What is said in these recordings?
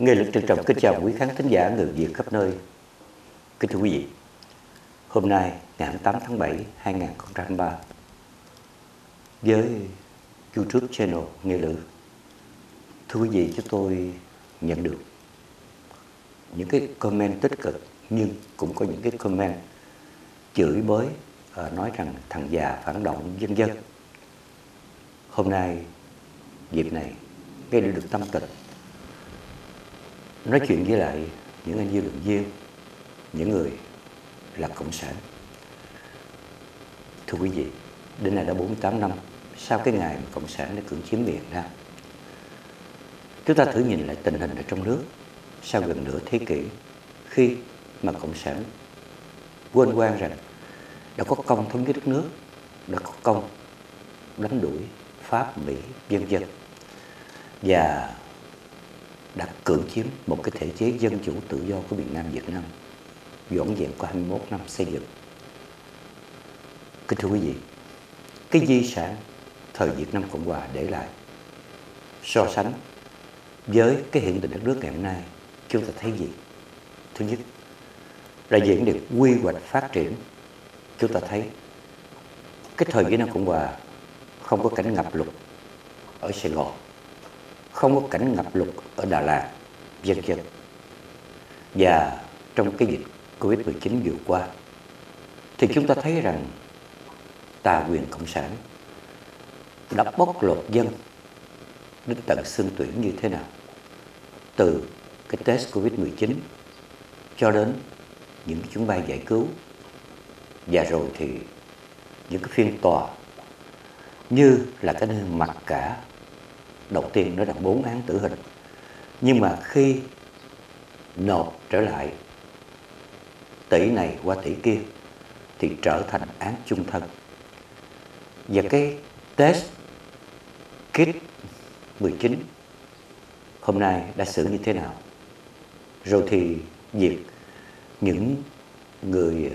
Nghe Lực trân trọng kính chào quý khán thính giả người Việt khắp nơi. Kính thưa quý vị, hôm nay ngày 28 tháng 7, 2023, với YouTube channel Nghe Lực, thưa quý vị, chúng tôi nhận được những cái comment tích cực, nhưng cũng có những cái comment chửi bới, nói rằng thằng già phản động vân vân. Hôm nay dịp này Nghe Lực được tâm tình nói chuyện với lại những anh dư luận viên, những người là cộng sản. Thưa quý vị, đến nay đã 48 năm sau cái ngày mà cộng sản đã cưỡng chiếm miền Nam. Chúng ta thử nhìn lại tình hình ở trong nước sau gần nửa thế kỷ, khi mà cộng sản quên quan rằng đã có công thống nhất đất nước, đã có công đánh đuổi Pháp, Mỹ, vân vân, và đã cưỡng chiếm một cái thể chế dân chủ tự do của miền Nam Việt Nam vỏn vẹn có 21 năm xây dựng. Kính thưa quý vị, cái di sản thời Việt Nam Cộng Hòa để lại so sánh với cái hiện tình đất nước ngày hôm nay, chúng ta thấy gì? Thứ nhất là về vấn đề quy hoạch phát triển. Chúng ta thấy cái thời Việt Nam Cộng Hòa không có cảnh ngập lụt ở Sài Gòn, không có cảnh ngập lụt ở Đà Lạt, vân vân. Và trong cái dịch Covid-19 vừa qua thì chúng ta thấy rằng tà quyền cộng sản đã bóc lột dân đến tận xương tủy như thế nào, từ cái test Covid-19 cho đến những cái chuyến bay giải cứu, và rồi thì những cái phiên tòa như là cái nơi mặc cả đầu tiên nó là 4 án tử hình, nhưng mà khi nộp trở lại tỷ này qua tỷ kia thì trở thành án chung thân. Và cái test kit 19 hôm nay đã xử như thế nào? Rồi thì việc những người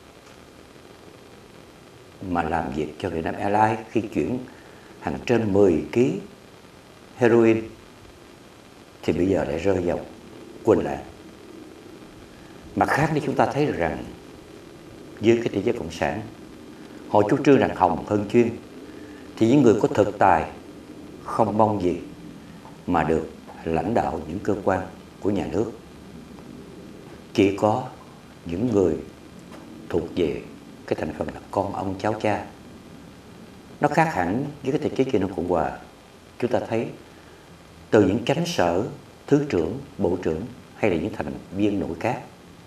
mà làm việc cho Vietnam Airlines khi chuyển hàng trên 10 kg heroin thì bây giờ lại rơi vào quên lãng. Mặt khác thì chúng ta thấy được rằng dưới cái thể chế cộng sản, họ chủ trương rằng hồng hơn chuyên, thì những người có thực tài không mong gì mà được lãnh đạo những cơ quan của nhà nước. Chỉ có những người thuộc về cái thành phần là con ông cháu cha. Nó khác hẳn với cái thể chế Việt Nam Cộng Hòa. Chúng ta thấy từ những chánh sở, thứ trưởng, bộ trưởng hay là những thành viên nội các,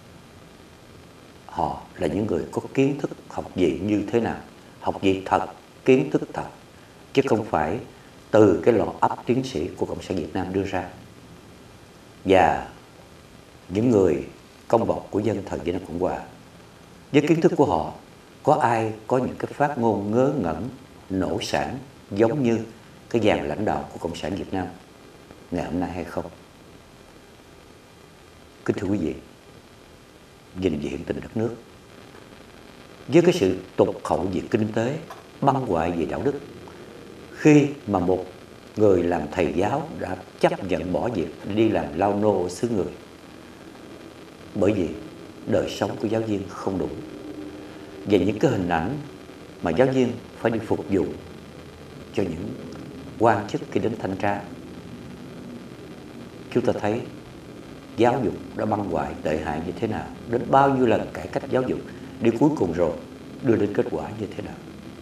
họ là những người có kiến thức học vị như thế nào, học vị thật, kiến thức thật, chứ không phải từ cái lò ấp tiến sĩ của Cộng sản Việt Nam đưa ra. Và những người công bộc của dân thời Việt Nam Cộng Hòa, với kiến thức của họ, có ai có những cái phát ngôn ngớ ngẩn, nổ sản giống như cái dàn lãnh đạo của Cộng sản Việt Nam ngày hôm nay hay không? Kính thưa quý vị, nhìn về hiện tình đất nước, với cái sự tụt hậu về kinh tế, băng hoại về đạo đức, khi mà một người làm thầy giáo đã chấp nhận bỏ việc để đi làm lao nô ở xứ người, bởi vì đời sống của giáo viên không đủ, và những cái hình ảnh mà giáo viên phải đi phục vụ cho những quan chức khi đến thanh tra, chúng ta thấy giáo dục đã băng hoại tệ hại như thế nào, đến bao nhiêu lần cải cách giáo dục, đi cuối cùng rồi đưa đến kết quả như thế nào.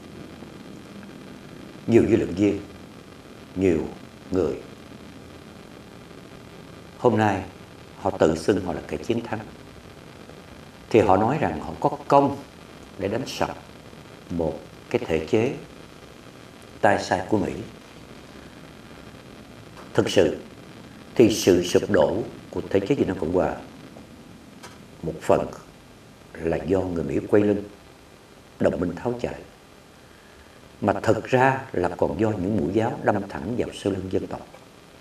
Nhiều dư luận viên, nhiều người hôm nay họ tự xưng họ là kẻ chiến thắng, thì họ nói rằng họ có công để đánh sập một cái thể chế tay sai của Mỹ. Thực sự thì sự sụp đổ của thể chế Việt Nam Cộng Hòa một phần là do người Mỹ quay lưng, đồng minh tháo chạy, mà thực ra là còn do những mũi giáo đâm thẳng vào sau lưng dân tộc.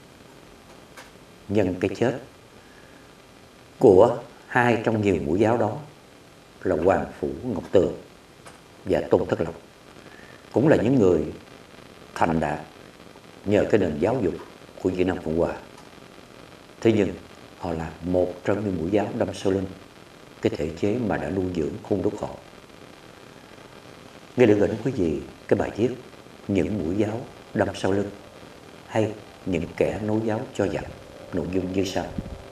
Nhân cái chết của hai trong nhiều mũi giáo đó là Hoàng Phủ Ngọc Tường và Tôn Thất Lộc, cũng là những người thành đạt nhờ cái nền giáo dục của Việt Nam Cộng Hòa. Thế nhưng họ là một trong những mũi giáo đâm sau lưng cái thể chế mà đã nuôi dưỡng hung đúc họ. Nghe được gửi đến quý vị cái bài viết những mũi giáo đâm sau lưng hay những kẻ nối giáo cho giặc, nội dung như sau.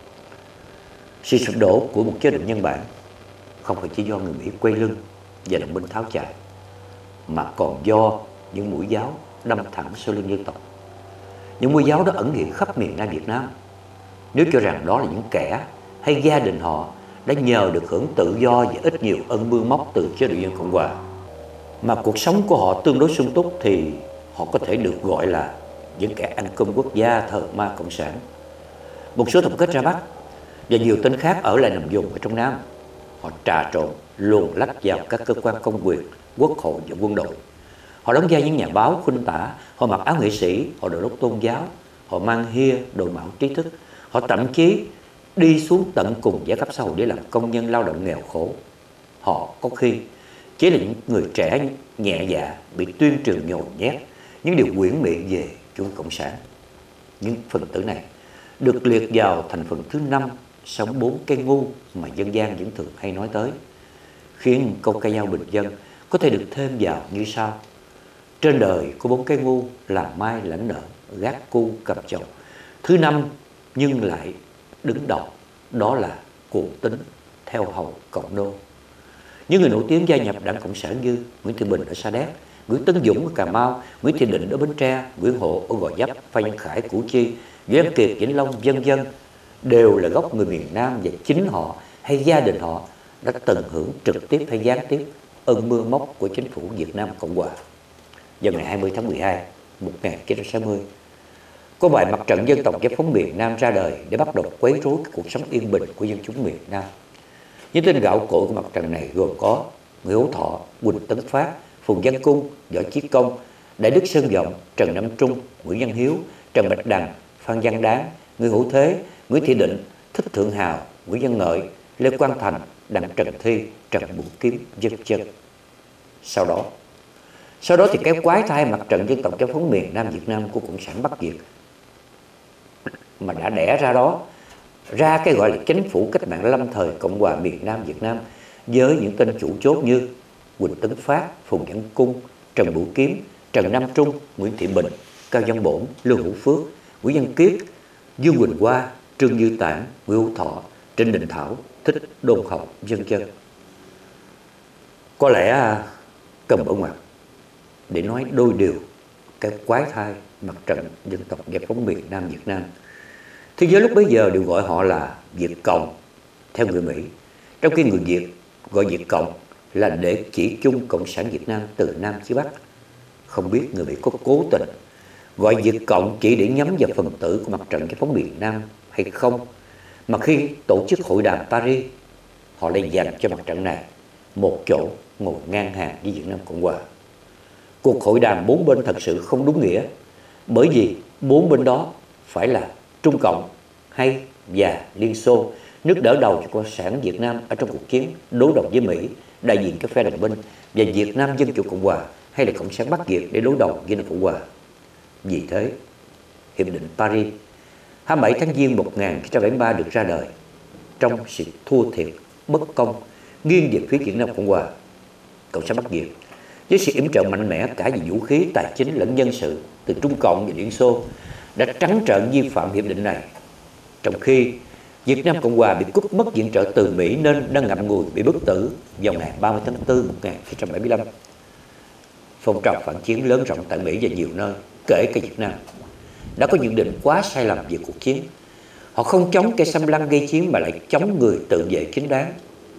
Sự sụp đổ của một chế độ nhân bản không phải chỉ do người Mỹ quay lưng và đồng minh tháo chạy, mà còn do những mũi giáo đâm thẳng sau lưng dân tộc. Những mũi giáo đó ẩn hiện khắp miền Nam Việt Nam. Nếu cho rằng đó là những kẻ hay gia đình họ đã nhờ được hưởng tự do và ít nhiều ân bương móc từ chế độ dân Cộng hòa, mà cuộc sống của họ tương đối sung túc, thì họ có thể được gọi là những kẻ ăn cơm quốc gia, thờ ma cộng sản. Một số tập kết ra Bắc và nhiều tên khác ở lại nằm vùng ở trong Nam. Họ trà trộn, luồn lách vào các cơ quan công quyền, quốc hội và quân đội. Họ đóng vai những nhà báo, khuynh tả, họ mặc áo nghệ sĩ, họ đội lốt tôn giáo, họ mang hia, đội mạo trí thức. Họ thậm chí đi xuống tận cùng giai cấp xã hội để làm công nhân lao động nghèo khổ. Họ có khi chỉ là những người trẻ nhẹ dạ bị tuyên truyền nhồi nhét những điều quyển miệng về chủ nghĩa cộng sản. Những phần tử này được liệt vào thành phần thứ 5 sau 4 cây ngu mà dân gian vẫn thường hay nói tới, khiến câu ca dao bình dân có thể được thêm vào như sau. Trên đời có 4 cây ngu, làm mai lãnh nợ, gác cu cầm chồng. Thứ 5 nhưng lại đứng đầu, đó là cuồng tín theo hầu cộng nô. Những người nổi tiếng gia nhập Đảng Cộng sản như Nguyễn Thị Bình ở Sa Đéc, Nguyễn Tấn Dũng ở Cà Mau, Nguyễn Thị Định ở Bến Tre, Nguyễn Hộ ở Gò Vấp, Phan Văn Khải, Củ Chi, Nguyễn Văn Kiệt, Vĩnh Long, vân vân, đều là gốc người miền Nam, và chính họ hay gia đình họ đã từng hưởng trực tiếp hay gián tiếp ơn mưa móc của chính phủ Việt Nam Cộng hòa. Vào ngày 20 tháng 12, 1960, có bài Mặt trận dân tộc giải phóng miền Nam ra đời để bắt đầu quấy rối cuộc sống yên bình của dân chúng miền Nam. Những tên gạo cội của mặt trận này gồm có Nguyễn Hữu Thọ, Huỳnh Tấn Phát, Phùng Văn Cung, Võ Chí Công, Đại Đức Sơn Vọng, Trần Nam Trung, Nguyễn Văn Hiếu, Trần Bạch Đằng, Phan Văn Đáng, Nguyễn Hữu Thế, Nguyễn Thị Định, Thích Thượng Hào, Nguyễn Văn Ngợi, Lê Quang Thành, Đặng Trần Thi, Trần Bửu Kiếm, vân vân. Sau đó thì cái quái thai Mặt trận dân tộc giải phóng miền Nam Việt Nam của Cộng sản Bắc Việt mà đã đẻ ra cái gọi là chính phủ cách mạng lâm thời Cộng hòa miền Nam Việt Nam, với những tên chủ chốt như Huỳnh Tấn Phát, Phùng Văn Cung, Trần Bửu Kiếm, Trần Nam Trung, Nguyễn Thị Bình, Cao Văn Bổn, Lưu Hữu Phước, Nguyễn Văn Kiết, Dương Quỳnh Hoa, Trương Như Tản, Nguyễn Hữu Thọ, Trịnh Đình Thảo, Thích Đôn Hậu, vân vân. Có lẽ cần mở ngoặt để nói đôi điều cái quái thai Mặt trận dân tộc giải phóng miền Nam Việt Nam. Thế giới lúc bấy giờ đều gọi họ là Việt Cộng theo người Mỹ, trong khi người Việt gọi Việt Cộng là để chỉ chung Cộng sản Việt Nam từ Nam chí Bắc. Không biết người Mỹ có cố tình gọi Việt Cộng chỉ để nhắm vào phần tử của Mặt trận giải phóng miền Nam hay không, mà khi tổ chức hội đàm Paris, họ lại dành cho mặt trận này một chỗ ngồi ngang hàng với Việt Nam Cộng hòa. Cuộc hội đàm 4 bên thật sự không đúng nghĩa, bởi vì 4 bên đó phải là Trung Cộng hay và Liên Xô, nước đỡ đầu cho Cộng sản Việt Nam ở trong cuộc chiến đối đầu với Mỹ, đại diện các phe đồng minh, và Việt Nam Dân Chủ Cộng hòa hay là Cộng sản Bắc Việt để đối đầu với Nam Cộng hòa. Vì thế, Hiệp định Paris 27 tháng Giêng 1973 được ra đời trong sự thua thiệt, bất công, nghiêng về phía Việt Nam Cộng hòa. Cộng sản Bắc Việt với sự yểm trợ mạnh mẽ cả về vũ khí, tài chính lẫn nhân sự từ Trung Cộng và Liên Xô đã trắng trợn vi phạm hiệp định này, trong khi Việt Nam Cộng hòa bị cúp mất viện trợ từ Mỹ nên đang ngậm ngùi bị bức tử vào ngày 30 tháng 4 1975. Phong trào phản chiến lớn rộng tại Mỹ và nhiều nơi, kể cả Việt Nam, đã có nhận định quá sai lầm về cuộc chiến. Họ không chống kẻ xâm lăng gây chiến mà lại chống người tự vệ chính đáng.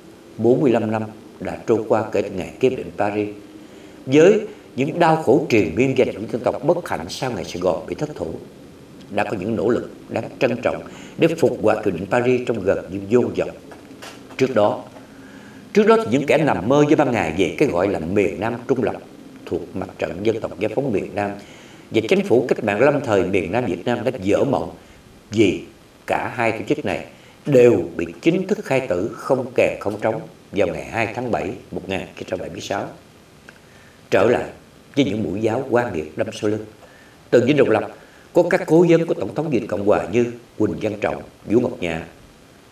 45 năm đã trôi qua kể từ ngày ký hiệp định Paris, với những đau khổ triền miên và những dân tộc bất hạnh sau ngày Sài Gòn bị thất thủ. Đã có những nỗ lực đáng trân trọng để phục hoạt hiệp định Paris trong gần như vô vọng. Trước đó thì những kẻ nằm mơ với ban ngày về cái gọi là miền Nam trung lập thuộc Mặt trận dân tộc giải phóng miền Nam và chính phủ cách mạng lâm thời miền Nam Việt Nam đã dở mộng, vì cả hai tổ chức này đều bị chính thức khai tử không kè không trống vào ngày 2 tháng 7 1976. Trở lại với những mũi giáo quan nghiệt đâm sau lưng, từ Dinh Độc Lập có các cố vấn của Tổng thống Việt Cộng hòa như Quỳnh Văn Trọng, Vũ Ngọc Nhạ,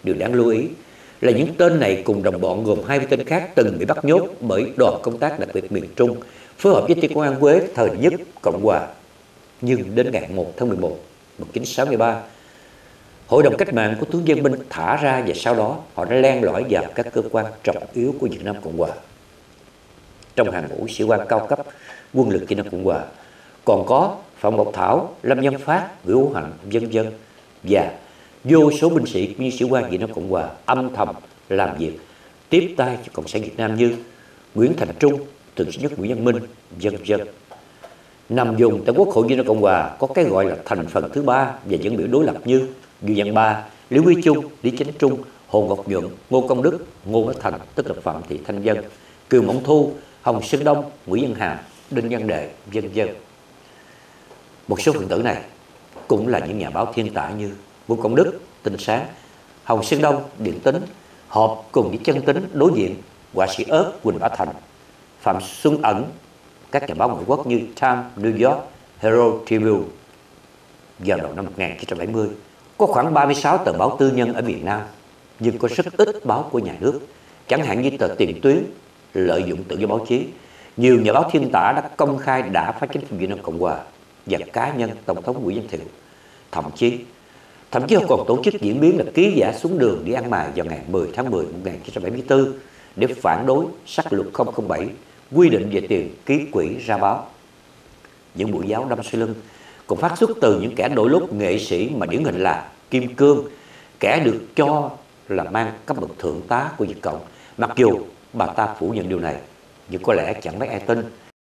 Điều đáng lưu ý là những tên này cùng đồng bọn gồm 20 tên khác từng bị bắt nhốt bởi đoàn công tác đặc biệt miền Trung phối hợp với Ti Công an Huế thời nhất Cộng hòa. Nhưng đến ngày 1 tháng 11 1963, Hội đồng Cách mạng của tướng Dân Minh thả ra, và sau đó họ đã len lỏi vào các cơ quan trọng yếu của Việt Nam Cộng hòa. Trong hàng ngũ sĩ quan cao cấp quân lực Việt Nam Cộng hòa còn có Phạm Ngọc Thảo, Lâm Văn Phát, Nguyễn Hữu Hạnh, vân vân, và vô số binh sĩ như sĩ quan Việt Nam Cộng hòa âm thầm làm việc tiếp tay cho Cộng sản Việt Nam như Nguyễn Thành Trung, Thượng sĩ nhất Nguyễn Văn Minh, vân vân. Nằm vùng tại Quốc hội Việt Nam Cộng hòa có cái gọi là thành phần thứ ba và dẫn biểu đối lập như Dương Văn Ba, Lý Quý Chung, Lý Chánh Trung, Hồ Ngọc Nhuận, Ngô Công Đức, Ngô Bá Thành, tức là Phạm Thị Thanh Vân, Kiều Mộng Thu, Hồng Sơn Đông, Nguyễn Văn Hà, Đinh Văn Đệ, vân vân. Một số phần tử này cũng là những nhà báo thiên tài như Ngô Công Đức, Tinh Sáng, Hồng Sơn Đông, Điện Tính, hợp cùng với Chân Tính đối diện, họa sĩ ớt Quỳnh Bá Thành, Phạm Xuân Ẩn, các nhà báo ngoại quốc như Time, New York, Herald Tribune. Vào đầu năm 1970, có khoảng 36 tờ báo tư nhân ở miền Nam, nhưng có rất ít báo của nhà nước, chẳng hạn như tờ Tiền Tuyến. Lợi dụng tự do báo chí, nhiều nhà báo thiên tả đã công khai đả phá chính phủ Việt Nam Cộng hòa và cá nhân Tổng thống Nguyễn Văn Thiệu. Thậm chí họ còn tổ chức diễn biến là ký giả xuống đường đi ăn mày vào ngày 10 tháng 10 năm 1974 để phản đối sắc luật 007 quy định về tiền ký quỹ ra báo. Những buổi giáo đâm sau lưng còn phát xuất từ những kẻ đội lốt nghệ sĩ mà điển hình là Kim Cương, kẻ được cho là mang cấp bậc thượng tá của Việt Cộng, mặc dù bà ta phủ nhận điều này, nhưng có lẽ chẳng mấy ai tin.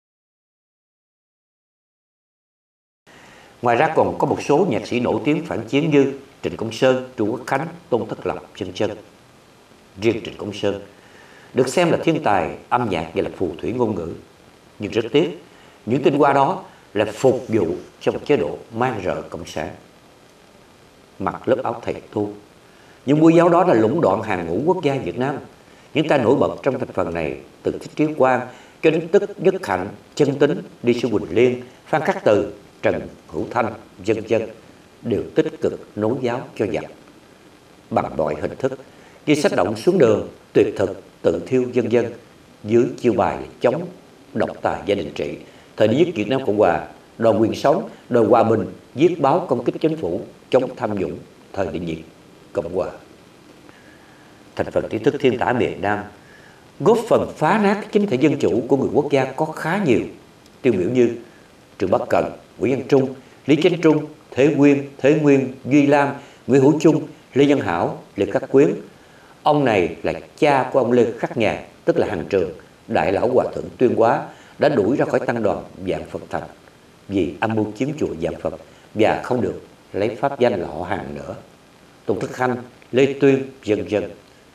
Ngoài ra còn có một số nhạc sĩ nổi tiếng phản chiến như Trịnh Công Sơn, Chu Quốc Khánh, Tôn Thất Lập, vân vân. Riêng Trịnh Công Sơn được xem là thiên tài âm nhạc và là phù thủy ngôn ngữ, nhưng rất tiếc những tinh hoa đó là phục vụ cho một chế độ man rợ cộng sản. Mặc lớp áo thầy tu, những buổi giáo đó là lũng đoạn hàng ngũ quốc gia Việt Nam. Những tay nổi bật trong thành phần này từ Thích Trí Quang cho đến Tức Nhất Hạnh, Chân Tính, Đi Sư Quỳnh Liên, Phan Khắc Từ, Trần Hữu Thanh, vân vân đều tích cực nối giáo cho giặc bằng mọi hình thức như sách động xuống đường, tuyệt thực, tự thiêu, vân vân, dưới chiêu bài chống độc tài gia đình trị, thời đi giết Việt Nam Cộng hòa, đòi quyền sống, đòi hòa bình, viết báo công kích chính phủ, chống tham nhũng, thời đi diệt Cộng hòa. Thành phần trí thức thiên tả miền Nam góp phần phá nát chính thể dân chủ của người quốc gia có khá nhiều, tiêu biểu như Trương Bắc Cần, Nguyễn Văn Trung, Lý Chánh Trung, Thế Quyên, Thế Nguyên, Duy Lam, Nguyễn Hữu Trung, Lê Văn Hảo, Lê Khắc Quyến. Ông này là cha của ông Lê Khắc Nhàn, tức là Hàng Trường, đại lão hòa thượng Tuyên Hóa, đã đuổi ra khỏi tăng đoàn Vạn Phật Thành vì âm mưu chiếm chùa Vạn Phật và không được lấy pháp danh là họ Hàng nữa. Tôn Thất Khanh, Lê Tuyên, vân vân.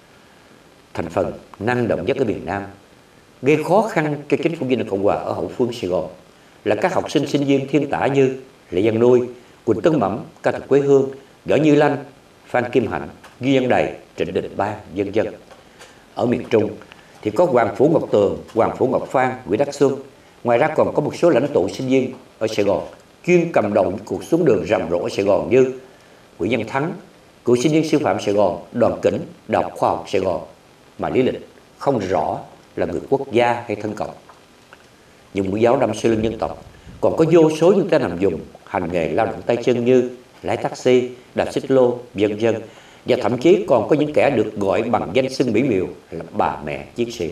Thành phần năng động nhất ở miền Nam, gây khó khăn cho chính phủ Việt Nam Cộng hòa ở hậu phương Sài Gòn là các học sinh sinh viên thiên tả như Lê Văn Nuôi, Quỳnh Tấn Mẩm, Ca Thực Quế Hương, Võ Như Lanh, Phan Kim Hạnh, Duy Văn Đầy, Trịnh Đình Bang, vân vân. Ở miền Trung thì có Hoàng Phủ Ngọc Tường, Hoàng Phủ Ngọc Phan, Nguyễn Đắc Xuân. Ngoài ra còn có một số lãnh tụ sinh viên ở Sài Gòn chuyên cầm đầu những cuộc xuống đường rầm rộ ở Sài Gòn như Nguyễn Văn Thắng, cựu sinh viên sư phạm Sài Gòn, Đoàn Kỉnh, Đại học Khoa học Sài Gòn, mà lý lịch không rõ là người quốc gia hay thân cộng. Những buổi giáo đâm sau lưng dân tộc còn có vô số những tên nằm dùng hành nghề lao động tay chân như lái taxi, đạp xích lô, vân vân, và thậm chí còn có những kẻ được gọi bằng danh xưng mỹ miều là bà mẹ chiến sĩ.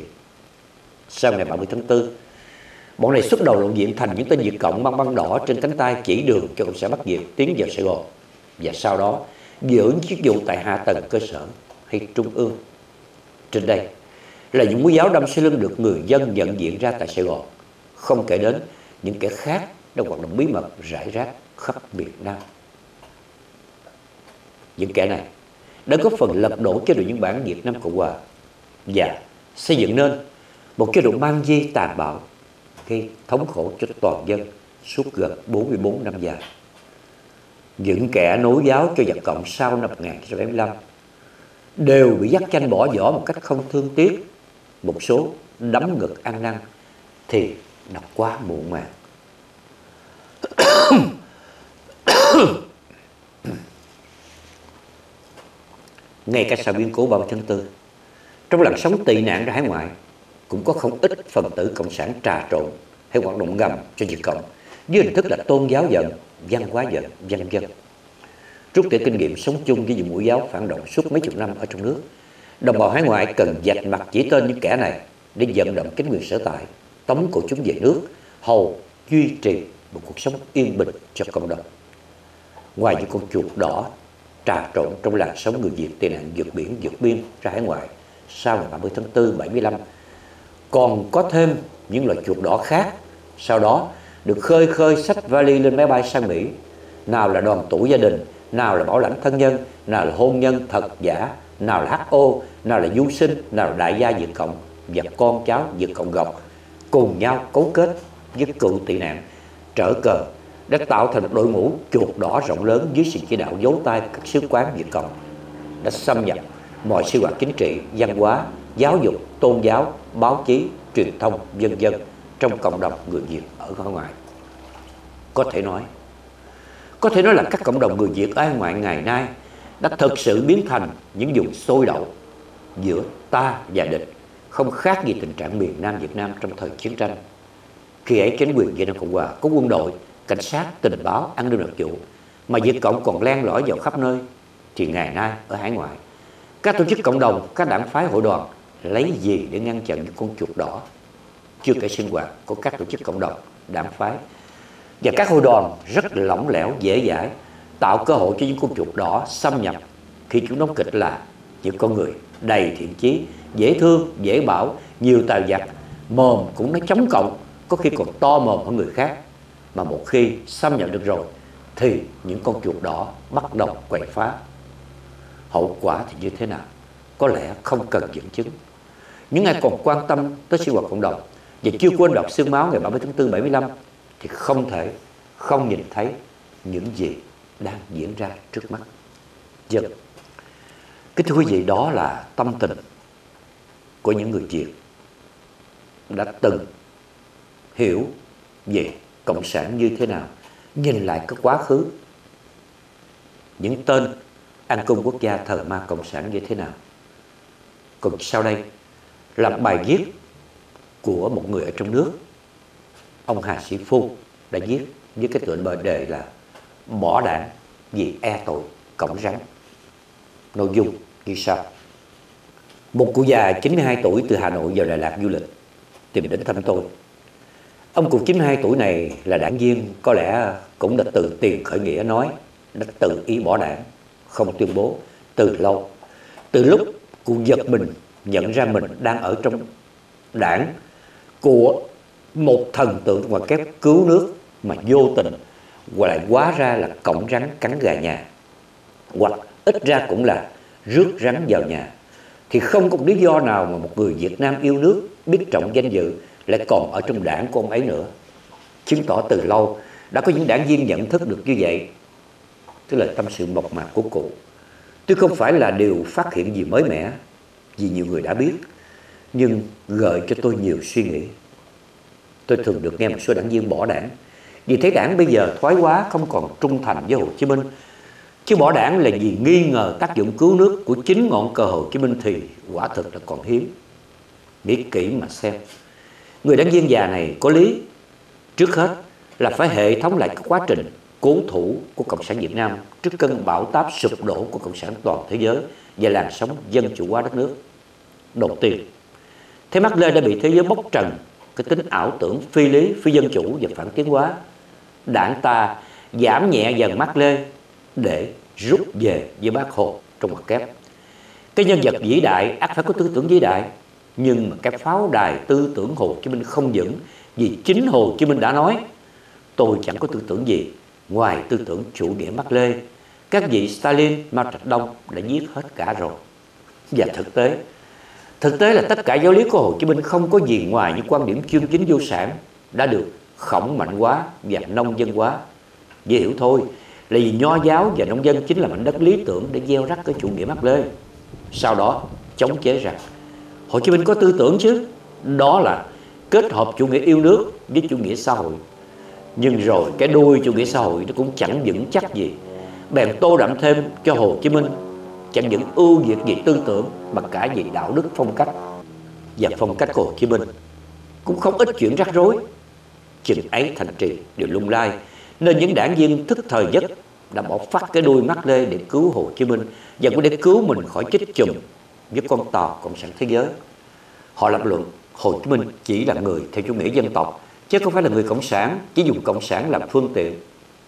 Sau ngày 30 tháng 4, bọn này xuất đầu lộ diện thành những tên Việt Cộng mang băng đỏ trên cánh tay chỉ đường cho Cộng sản Bắc Việt tiến vào Sài Gòn, và sau đó giữ những chức vụ tại hạ tầng cơ sở hay trung ương. Trên đây là những mũi giáo đâm sau lưng được người dân nhận diện ra tại Sài Gòn, không kể đến những kẻ khác đang hoạt động bí mật rải rác khắp miền Nam. Những kẻ này đã góp phần lật đổ chế độ nhân bản Việt Nam Cộng hòa và xây dựng nên một chế độ man di tàn bạo, gây thống khổ cho toàn dân suốt gần 44 năm dài. Những kẻ nối giáo cho Việt Cộng sau năm 1975 đều bị dắt chanh bỏ vỏ một cách không thương tiếc. Một số đấm ngực ăn năn thì đã quá muộn màng. Ngay cả sau biến cố 30 tháng 4, trong làn sóng tị nạn ra hải ngoại cũng có không ít phần tử cộng sản trà trộn hay hoạt động ngầm cho Việt Cộng dưới hình thức là tôn giáo giận, văn hóa giận, vân vân. Rút tỉa kinh nghiệm sống chung với những mũi giáo phản động suốt mấy chục năm ở trong nước, đồng bào hải ngoại cần vạch mặt chỉ tên những kẻ này để vận động chính quyền sở tại tống cổ chúng về nước, hầu duy trì một cuộc sống yên bình cho cộng đồng. Ngoài những con chuột đỏ trà trộn trong làn sóng người Việt tị nạn vượt biển vượt biên ra hải ngoại sau ngày 30 tháng 4 75, còn có thêm những loại chuột đỏ khác sau đó được khơi khơi xách vali lên máy bay sang Mỹ, nào là đoàn tụ gia đình, nào là bảo lãnh thân nhân, nào là hôn nhân thật giả, nào là HO, nào là du sinh, nào là đại gia Việt Cộng và con cháu Việt Cộng gọc cùng nhau cấu kết với cựu tị nạn trở cờ đã tạo thành một đội ngũ chuột đỏ rộng lớn dưới sự chỉ đạo giấu tay các sứ quán Việt Cộng, đã xâm nhập mọi sinh hoạt chính trị, văn hóa, giáo dục, tôn giáo, báo chí, truyền thông, vân vân trong cộng đồng người Việt ở hải ngoại. Có thể nói là các cộng đồng người Việt ở hải ngoại ngày nay đã thực sự biến thành những vùng sôi động giữa ta và địch, không khác gì tình trạng miền Nam Việt Nam trong thời chiến tranh. Khi ấy chính quyền Việt Nam Cộng Hòa có quân đội, cảnh sát, tình báo, an ninh mật vụ, mà Việt Cộng còn len lỏi vào khắp nơi, thì ngày nay ở hải ngoại, các tổ chức cộng đồng, các đảng phái hội đoàn lấy gì để ngăn chặn những con chuột đỏ? Chưa kể sinh hoạt của các tổ chức cộng đồng, đảng phái và các hội đoàn rất lỏng lẻo, dễ dãi, tạo cơ hội cho những con chuột đỏ xâm nhập khi chúng đóng kịch là những con người đầy thiện chí, dễ thương, dễ bảo, nhiều tài vật, mồm cũng nói chống cộng, có khi còn to mồm hơn người khác. Mà một khi xâm nhập được rồi thì những con chuột đỏ bắt đầu quậy phá. Hậu quả thì như thế nào? Có lẽ không cần dẫn chứng. Những ai còn quan tâm tới sinh hoạt cộng đồng và chưa quên đọc xương máu ngày 30 tháng 4 75 thì không thể không nhìn thấy những gì đang diễn ra trước mắt. Dân, kính thưa quý vị, đó là tâm tình của những người Việt đã từng hiểu về cộng sản như thế nào, nhìn lại cái quá khứ, những tên ăn cung quốc gia thờ ma cộng sản như thế nào. Còn sau đây là bài viết của một người ở trong nước, ông Hà Sĩ Phu đã viết với cái tựa đề là bỏ đảng vì e tội cổng rắn. Nội dung như sau: một cụ già 92 tuổi từ Hà Nội vào Đà Lạt du lịch tìm đến thăm tôi. Ông cụ 92 tuổi này là đảng viên, có lẽ cũng đã từ tiền khởi nghĩa nói, đã tự ý bỏ đảng, không tuyên bố từ lâu. Từ lúc cụ giật mình nhận ra mình đang ở trong đảng của một thần tượng và kép cứu nước mà vô tình và lại hóa ra là cổng rắn cắn gà nhà, hoặc ít ra cũng là rước rắn vào nhà, thì không có lý do nào mà một người Việt Nam yêu nước, biết trọng danh dự lại còn ở trong đảng của ông ấy nữa. Chứng tỏ từ lâu đã có những đảng viên nhận thức được như vậy. Tức là tâm sự mộc mạc của cụ, tuy không phải là điều phát hiện gì mới mẻ, vì nhiều người đã biết, nhưng gợi cho tôi nhiều suy nghĩ. Tôi thường được nghe một số đảng viên bỏ đảng vì thấy đảng bây giờ thoái hóa, không còn trung thành với Hồ Chí Minh. Chứ bỏ đảng là vì nghi ngờ tác dụng cứu nước của chính ngọn cờ Hồ Chí Minh thì quả thực là còn hiếm. Nghĩ kỹ mà xem, người đảng viên già này có lý. Trước hết là phải hệ thống lại các quá trình cố thủ của Cộng sản Việt Nam trước cơn bão táp sụp đổ của Cộng sản toàn thế giới và làn sóng dân chủ hóa đất nước. Đầu tiên, thế Mác Lê đã bị thế giới bóc trần cái tính ảo tưởng phi lý, phi dân chủ và phản tiến hóa. Đảng ta giảm nhẹ dần Mác Lê để rút về với Bác Hồ trong ngoặc kép. Cái nhân vật vĩ đại ắt phải có tư tưởng vĩ đại, nhưng mà cái pháo đài tư tưởng Hồ Chí Minh không vững, vì chính Hồ Chí Minh đã nói: tôi chẳng có tư tưởng gì ngoài tư tưởng chủ nghĩa Mác Lê. Các vị Stalin, Mao Trạch Đông đã viết hết cả rồi. Và thực tế là tất cả giáo lý của Hồ Chí Minh không có gì ngoài những quan điểm chuyên chính vô sản đã được khổng mạnh hóa và nông dân hóa. Dễ hiểu thôi, là vì nho giáo và nông dân chính là mảnh đất lý tưởng để gieo rắc cái chủ nghĩa Mác Lê. Sau đó chống chế rằng Hồ Chí Minh có tư tưởng chứ, đó là kết hợp chủ nghĩa yêu nước với chủ nghĩa xã hội. Nhưng rồi cái đuôi chủ nghĩa xã hội nó cũng chẳng vững chắc gì, bèn tô đậm thêm cho Hồ Chí Minh chẳng những ưu việt về tư tưởng mà cả về đạo đức phong cách. Và phong cách của Hồ Chí Minh cũng không ít chuyện rắc rối. Chừng ấy thành trì đều lung lay, nên những đảng viên thức thời nhất đã bỏ phát cái đuôi mắt lê để cứu Hồ Chí Minh và cũng để cứu mình khỏi chết chùm với con tàu cộng sản thế giới. Họ lập luận Hồ Chí Minh chỉ là người theo chủ nghĩa dân tộc, chứ không phải là người cộng sản, chỉ dùng cộng sản làm phương tiện.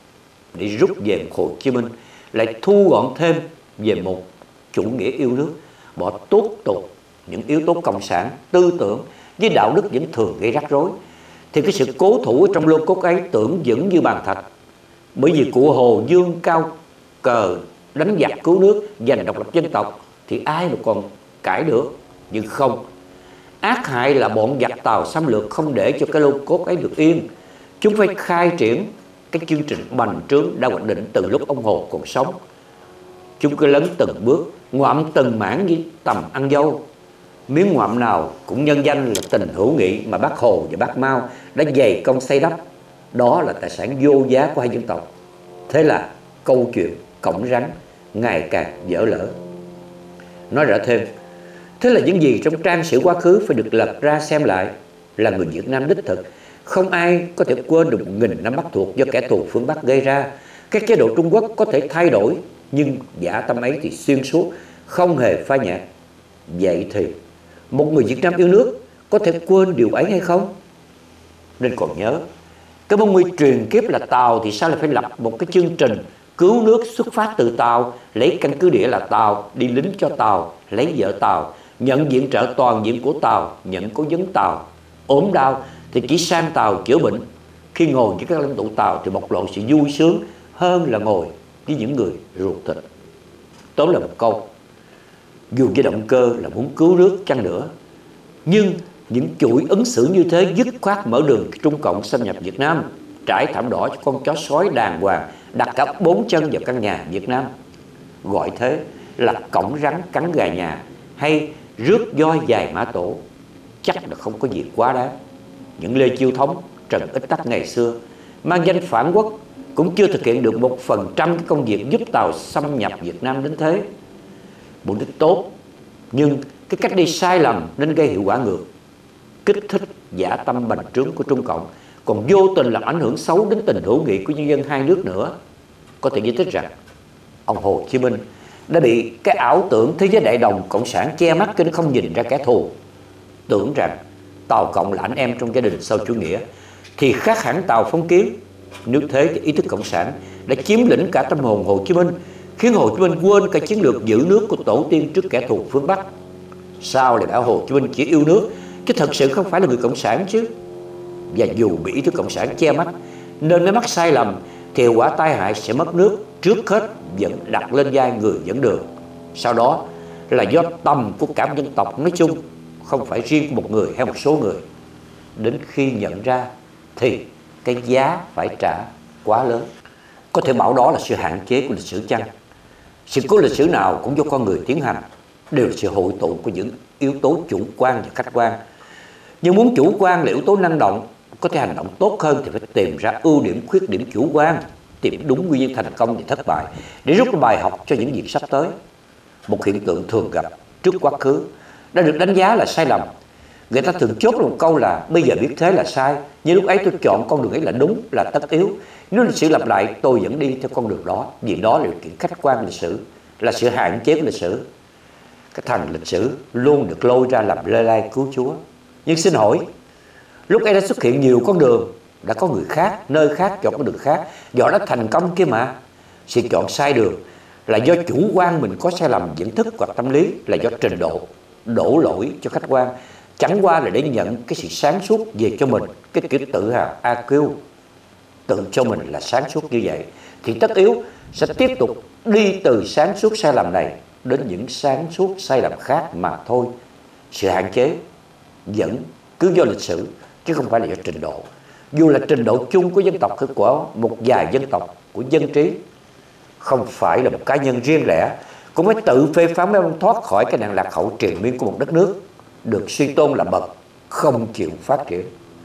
Để rút về Hồ Chí Minh lại thu gọn thêm về một chủ nghĩa yêu nước, bỏ tốt tục những yếu tố cộng sản, tư tưởng với đạo đức vẫn thường gây rắc rối, thì cái sự cố thủ ở trong lô cốt ấy tưởng vững như bàn thạch. Bởi vì cụ Hồ dương cao cờ đánh giặc cứu nước, giành độc lập dân tộc thì ai mà còn cãi được. Nhưng không, ác hại là bọn giặc Tàu xâm lược không để cho cái lô cốt ấy được yên. Chúng phải khai triển cái chương trình bành trướng đã hoạch định từ lúc ông Hồ còn sống. Chúng cứ lấn từng bước, ngoạm từng mảng như tầm ăn dâu. Miếng ngoạm nào cũng nhân danh là tình hữu nghị mà bác Hồ và bác Mao đã dày công xây đắp. Đó là tài sản vô giá của hai dân tộc. Thế là câu chuyện cổng rắn ngày càng dở lỡ. Nói rõ thêm, thế là những gì trong trang sử quá khứ phải được lật ra xem lại. Là người Việt Nam đích thực, không ai có thể quên được 1000 năm Bắc thuộc do kẻ thù phương Bắc gây ra. Các chế độ Trung Quốc có thể thay đổi, nhưng dã tâm ấy thì xuyên suốt, không hề phai nhạt. Vậy thì một người Việt Nam yêu nước có thể quên điều ấy hay không? Nên còn nhớ, cái môn nguy truyền kiếp là Tàu thì sao lại phải lập một cái chương trình cứu nước xuất phát từ Tàu, lấy căn cứ địa là Tàu, đi lính cho Tàu, lấy vợ Tàu, nhận viện trợ toàn diện của Tàu, nhận cố vấn Tàu, ốm đau thì chỉ sang Tàu chữa bệnh. Khi ngồi với các lãnh tụ Tàu thì bộc lộ sự vui sướng hơn là ngồi với những người ruột thịt. Tóm lại một câu, dù với động cơ là muốn cứu nước chăng nữa, nhưng những chuỗi ứng xử như thế dứt khoát mở đường Trung Cộng xâm nhập Việt Nam, trải thảm đỏ cho con chó sói đàng hoàng đặt cả 4 chân vào căn nhà Việt Nam. Gọi thế là cổng rắn cắn gà nhà hay rước voi dài mã tổ, chắc là không có gì quá đáng. Những Lê Chiêu Thống, Trần Ích Tắc ngày xưa mang danh phản quốc cũng chưa thực hiện được 1% cái công việc giúp Tàu xâm nhập Việt Nam đến thế. Mục đích tốt, nhưng cái cách đi sai lầm nên gây hiệu quả ngược, kích thích dã tâm bành trướng của Trung Cộng, còn vô tình làm ảnh hưởng xấu đến tình hữu nghị của nhân dân hai nước nữa. Có thể giải thích rằng ông Hồ Chí Minh đã bị cái ảo tưởng thế giới đại đồng cộng sản che mắt cho nên không nhìn ra kẻ thù, tưởng rằng Tàu Cộng là anh em trong gia đình sau chủ nghĩa, thì khác hẳn Tàu phong kiến. Nếu thế thì ý thức cộng sản đã chiếm lĩnh cả tâm hồn Hồ Chí Minh, khiến Hồ Chí Minh quên cả chiến lược giữ nước của tổ tiên trước kẻ thù phương Bắc. Sao lại bảo Hồ Chí Minh chỉ yêu nước, chứ thật sự không phải là người cộng sản chứ? Và dù bị ý thức cộng sản che mắt nên nếu mắc sai lầm thì hiệu quả tai hại sẽ mất nước, trước hết vẫn đặt lên vai người dẫn đường. Sau đó là do tầm của cả dân tộc nói chung, không phải riêng một người hay một số người. Đến khi nhận ra thì cái giá phải trả quá lớn. Có thể bảo đó là sự hạn chế của lịch sử chăng? Sự cố lịch sử nào cũng do con người tiến hành, đều là sự hội tụ của những yếu tố chủ quan và khách quan. Nhưng muốn chủ quan là yếu tố năng động, có thể hành động tốt hơn thì phải tìm ra ưu điểm, khuyết điểm chủ quan, tìm đúng nguyên nhân thành công và thất bại để rút ra bài học cho những việc sắp tới. Một hiện tượng thường gặp trước quá khứ đã được đánh giá là sai lầm. Người ta thường chốt một câu là bây giờ biết thế là sai, nhưng lúc ấy tôi chọn con đường ấy là đúng, là tất yếu. Nếu lịch sử lặp lại tôi vẫn đi theo con đường đó, vì đó là điều kiện khách quan lịch sử, là sự hạn chế của lịch sử. Cái thành lịch sử luôn được lôi ra làm lê lai cứu chúa. Nhưng xin hỏi, lúc ấy đã xuất hiện nhiều con đường, đã có người khác, nơi khác chọn con đường khác, do đã thành công kia mà. Sự chọn sai đường là do chủ quan mình có sai lầm nhận thức hoặc tâm lý, là do trình độ, đổ lỗi cho khách quan. Chẳng qua là để nhận cái sự sáng suốt về cho mình, cái kiểu tự hào AQ, tự cho mình là sáng suốt như vậy, thì tất yếu sẽ tiếp tục đi từ sáng suốt sai lầm này đến những sáng suốt sai lầm khác mà thôi. Sự hạn chế vẫn cứ do lịch sử, chứ không phải là do trình độ. Dù là trình độ chung của dân tộc hay của một vài dân tộc, của dân trí, không phải là một cá nhân riêng lẻ cũng phải tự phê phán mới thoát khỏi cái nạn lạc hậu triền miên của một đất nước được suy tôn là bậc không chịu phát triển.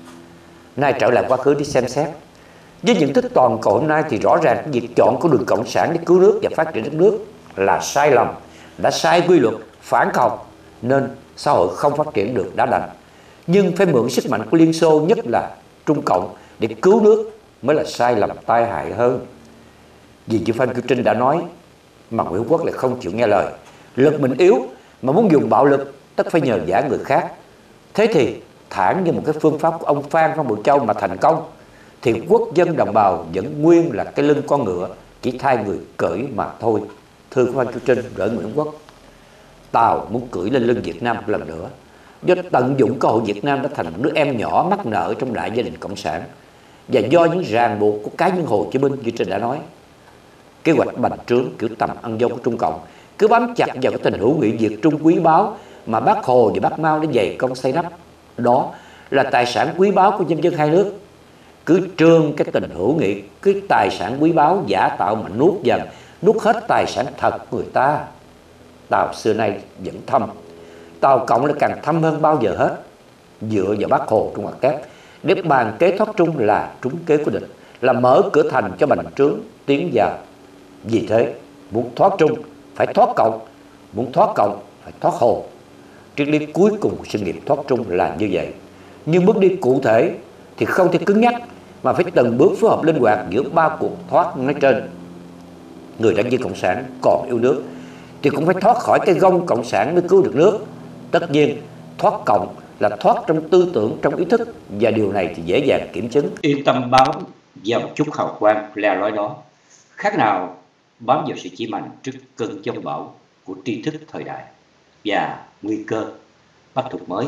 Nay trở lại quá khứ đi xem xét. Với nhận thức toàn cầu hôm nay thì rõ ràng việc chọn con đường cộng sản để cứu nước và phát triển đất nước là sai lầm, đã sai quy luật, phản cộng nên xã hội không phát triển được đã đành. Nhưng phải mượn sức mạnh của Liên Xô, nhất là Trung Cộng, để cứu nước mới là sai lầm tai hại hơn. Vì như Phan Kiều Trinh đã nói, mà Nguyễn Quốc lại không chịu nghe lời. Lực mình yếu mà muốn dùng bạo lực tất phải nhờ vả người khác. Thế thì thản như một cái phương pháp của ông Phan Bội Châu mà thành công, thì quốc dân đồng bào vẫn nguyên là cái lưng con ngựa, chỉ thay người cưỡi mà thôi. Thưa Phan Kiều Trinh gửi Nguyễn Quốc, Tàu muốn cưỡi lên lưng Việt Nam một lần nữa, do tận dụng cơ hội Việt Nam đã thành một đứa em nhỏ mắc nợ trong đại gia đình cộng sản, và do những ràng buộc của cá nhân Hồ Chí Minh như trên đã nói. Kế hoạch bành trướng kiểu tầm ăn dâu của Trung Cộng cứ bám chặt vào cái tình hữu nghị Việt Trung quý báu mà bác Hồ và bác Mao đã dày công xây đắp. Đó là tài sản quý báu của nhân dân hai nước. Cứ trương cái tình hữu nghị, cái tài sản quý báu giả tạo mà nuốt dần, nuốt hết tài sản thật của người ta. Tàu xưa nay vẫn thâm, Tàu Cộng là càng thâm hơn bao giờ hết. Dựa vào bác Hồ trong ngoặc kép để bàn kế thoát Trung là trúng kế của địch, là mở cửa thành cho bành trướng tiến vào. Vì thế muốn thoát Trung phải thoát Cộng, muốn thoát Cộng phải thoát Hồ. Triết lý cuối cùng của sự nghiệp thoát Trung là như vậy. Nhưng bước đi cụ thể thì không thể cứng nhắc, mà phải từng bước phối hợp linh hoạt giữa ba cuộc thoát nói trên. Người đảng viên cộng sản còn yêu nước thì cũng phải thoát khỏi cái gông cộng sản mới cứu được nước. Tất nhiên thoát Cộng là thoát trong tư tưởng, trong ý thức, và điều này thì dễ dàng kiểm chứng. Yên tâm báo vào một chút hào quang le lói đó, khác nào bám vào sự chỉ mạnh trước cơn giông bão của tri thức thời đại và nguy cơ bắt thuộc mới.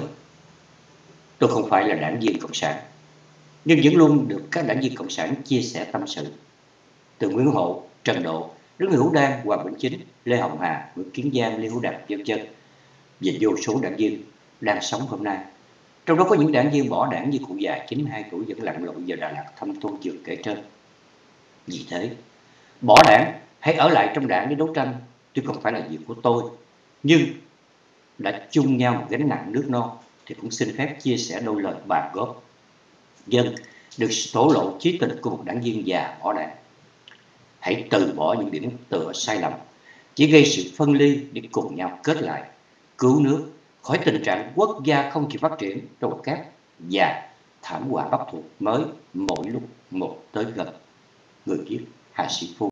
Tôi không phải là đảng viên cộng sản, nhưng vẫn luôn được các đảng viên cộng sản chia sẻ tâm sự. Từ Nguyễn Hộ, Trần Độ đến Nguyễn Hữu Đan, Hoàng Bình Chính, Lê Hồng Hà, Nguyễn Kiến Giang, Lê Hữu Đạt, vân vân, và vô số đảng viên đang sống hôm nay. Trong đó có những đảng viên bỏ đảng như cụ già 92 tuổi vẫn lặn lội vào Đà Lạt thăm Tôn Trường kể trên. Vì thế, bỏ đảng hay ở lại trong đảng để đấu tranh tuy không phải là việc của tôi, nhưng đã chung nhau một gánh nặng nước non thì cũng xin phép chia sẻ đôi lời bàn góp. Dân được thổ lộ chí tình của một đảng viên già bỏ đảng. Hãy từ bỏ những điểm tựa sai lầm, chỉ gây sự phân ly để cùng nhau kết lại, cứu nước khỏi tình trạng quốc gia không kịp phát triển trong một kép và thảm họa bắt thuộc mới mỗi lúc một tới gần. Người viết Hà Sĩ Phu.